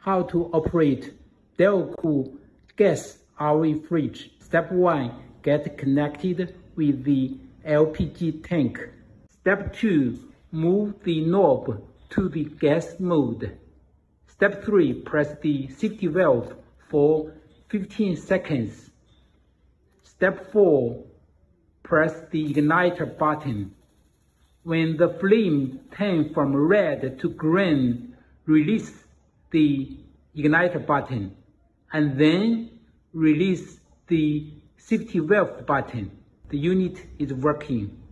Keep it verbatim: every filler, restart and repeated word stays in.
How to operate Delco gas R O fridge. Step one, get connected with the L P G tank. Step two, move the knob to the gas mode. Step three, press the safety valve for fifteen seconds. Step four, press the igniter button. When the flame turns from red to green, release the igniter button and then release the safety valve button. The unit is working.